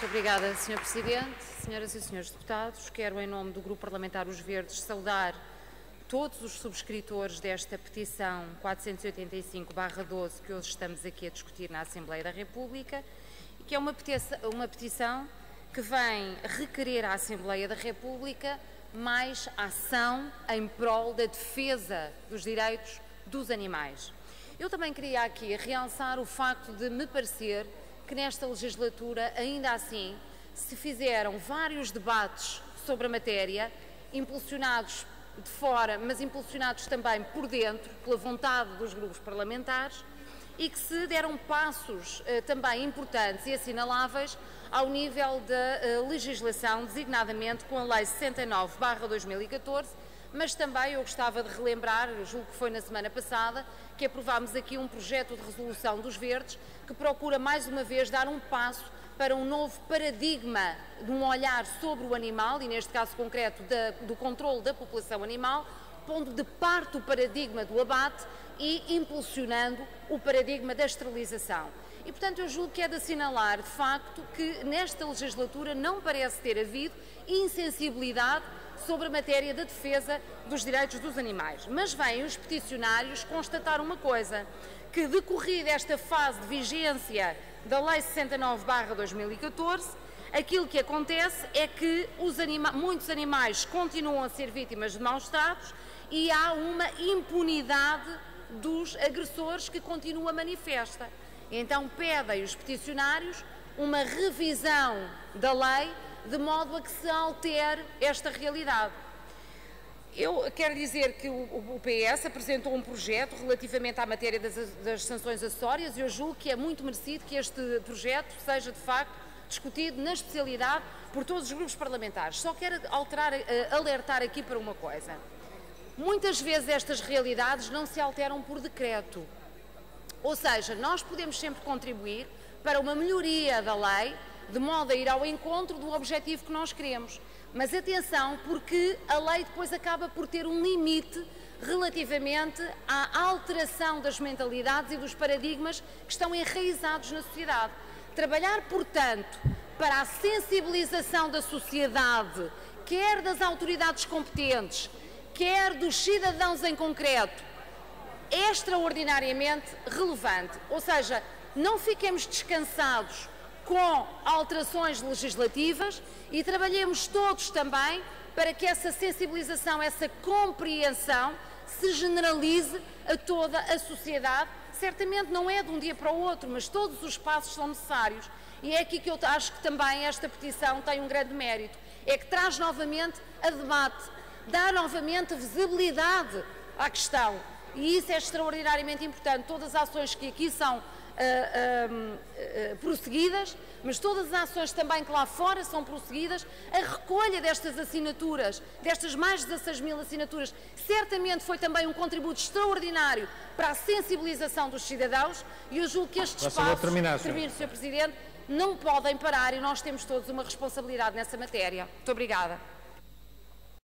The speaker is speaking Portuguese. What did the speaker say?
Muito obrigada, Sr. Presidente. Senhoras e senhores deputados, quero, em nome do Grupo Parlamentar Os Verdes, saudar todos os subscritores desta petição 485/12 que hoje estamos aqui a discutir na Assembleia da República, e que é uma petição que vem requerer à Assembleia da República mais ação em prol da defesa dos direitos dos animais. Eu também queria aqui realçar o facto de me parecer que nesta legislatura, ainda assim, se fizeram vários debates sobre a matéria, impulsionados de fora, mas impulsionados também por dentro, pela vontade dos grupos parlamentares, e que se deram passos também importantes e assinaláveis ao nível da legislação, designadamente com a Lei 69/2014, mas também eu gostava de relembrar, julgo que foi na semana passada, que aprovámos aqui um projeto de resolução dos Verdes que procura mais uma vez dar um passo para um novo paradigma de um olhar sobre o animal, e neste caso concreto do controle da população animal, pondo de parte o paradigma do abate e impulsionando o paradigma da esterilização. E, portanto, eu julgo que é de assinalar, de facto, que nesta legislatura não parece ter havido insensibilidade sobre a matéria da defesa dos direitos dos animais. Mas vêm os peticionários constatar uma coisa, que decorrida esta fase de vigência da Lei 69/2014, aquilo que acontece é que muitos animais continuam a ser vítimas de maus tratos e há uma impunidade dos agressores que continua manifesta. Então pedem os peticionários uma revisão da lei de modo a que se altere esta realidade. Eu quero dizer que o PS apresentou um projeto relativamente à matéria das sanções acessórias e eu julgo que é muito merecido que este projeto seja, de facto, discutido na especialidade por todos os grupos parlamentares. Só quero alertar aqui para uma coisa. Muitas vezes estas realidades não se alteram por decreto. Ou seja, nós podemos sempre contribuir para uma melhoria da lei, de modo a ir ao encontro do objetivo que nós queremos. Mas atenção, porque a lei depois acaba por ter um limite relativamente à alteração das mentalidades e dos paradigmas que estão enraizados na sociedade. Trabalhar, portanto, para a sensibilização da sociedade, quer das autoridades competentes, quer dos cidadãos em concreto, é extraordinariamente relevante. Ou seja, não fiquemos descansados com alterações legislativas e trabalhemos todos também para que essa sensibilização, essa compreensão se generalize a toda a sociedade. Certamente não é de um dia para o outro, mas todos os passos são necessários. E é aqui que eu acho que também esta petição tem um grande mérito. É que traz novamente a debate, dá novamente visibilidade à questão. E isso é extraordinariamente importante. Todas as ações que aqui são prosseguidas, mas todas as ações também que lá fora são prosseguidas, a recolha destas assinaturas, destas mais de 16.000 assinaturas, certamente foi também um contributo extraordinário para a sensibilização dos cidadãos, e eu julgo que estes passos, termino, Sr. Presidente, não podem parar e nós temos todos uma responsabilidade nessa matéria. Muito obrigada.